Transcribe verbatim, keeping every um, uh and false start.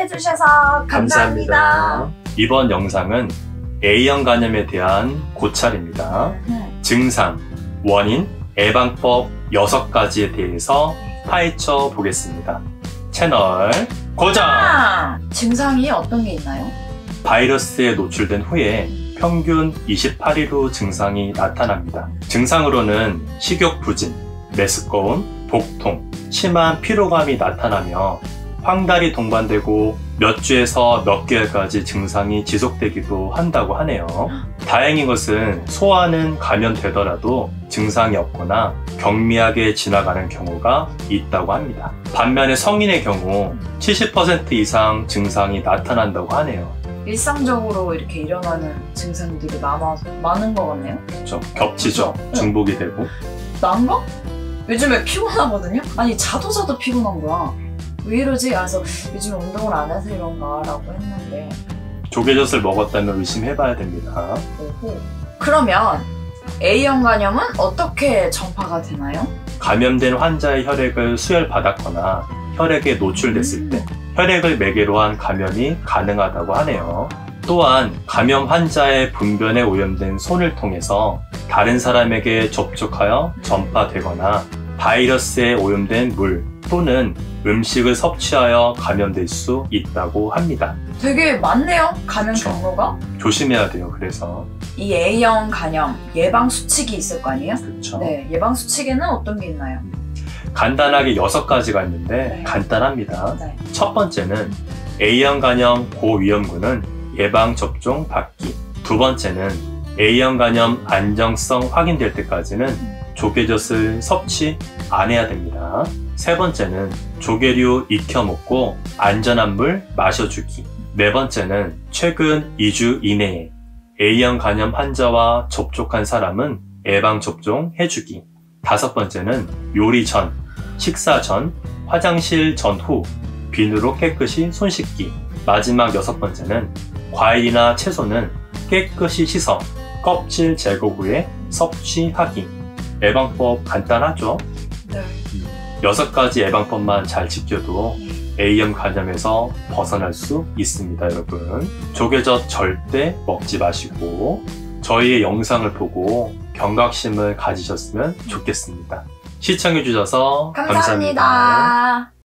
시청해주셔서 감사합니다. 감사합니다. 이번 영상은 A형 간염에 대한 고찰입니다. 음. 증상, 원인, 예방법 여섯 가지에 대해서 파헤쳐 보겠습니다. 채널 고정! 아, 증상이 어떤 게 있나요? 바이러스에 노출된 후에 평균 이십팔 일 후 증상이 나타납니다. 증상으로는 식욕 부진, 메스꺼움, 복통, 심한 피로감이 나타나며 황달이 동반되고 몇 주에서 몇 개월까지 증상이 지속되기도 한다고 하네요. 다행인 것은 소아는 감염되더라도 증상이 없거나 경미하게 지나가는 경우가 있다고 합니다. 반면에 성인의 경우 칠십 퍼센트 이상 증상이 나타난다고 하네요. 일상적으로 이렇게 일어나는 증상들이 많아, 많은 것 같네요. 그렇죠. 겹치죠. 그렇죠. 중복이 되고. 난가? 요즘에 피곤하거든요? 아니 자도 자도 피곤한 거야. 왜 이러지? 그래서 요즘에 운동을 안 해서 이런가 라고 했는데 조개젓을 먹었다면 의심해봐야 됩니다. 오호. 그러면 A형 간염은 어떻게 전파가 되나요? 감염된 환자의 혈액을 수혈받았거나 혈액에 노출됐을 때 혈액을 매개로 한 감염이 가능하다고 하네요. 또한 감염 환자의 분변에 오염된 손을 통해서 다른 사람에게 접촉하여 전파되거나 바이러스에 오염된 물 또는 음식을 섭취하여 감염될 수 있다고 합니다. 되게 많네요, 감염 그쵸. 경로가. 조심해야 돼요. 그래서 이 A형 간염 예방 수칙이 있을 거 아니에요? 그렇죠. 네, 예방 수칙에는 어떤 게 있나요? 간단하게 여섯 가지가 있는데 네. 간단합니다. 네. 첫 번째는 A형 간염 고위험군은 예방접종 받기. 두 번째는 A형 간염 안정성 확인될 때까지는 조개젓을 섭취 안 해야 됩니다. 세 번째는 조개류 익혀 먹고 안전한 물 마셔주기. 네 번째는 최근 이 주 이내에 A형 간염 환자와 접촉한 사람은 예방접종 해주기. 다섯 번째는 요리 전, 식사 전, 화장실 전후 비누로 깨끗이 손 씻기. 마지막 여섯 번째는 과일이나 채소는 깨끗이 씻어 껍질 제거 후에 섭취하기. 예방법 간단하죠? 네. 여섯 가지 예방법만 잘 지켜도 A형 간염에서 벗어날 수 있습니다, 여러분. 조개젓 절대 먹지 마시고 저희의 영상을 보고 경각심을 가지셨으면 좋겠습니다. 시청해주셔서 감사합니다. 감사합니다.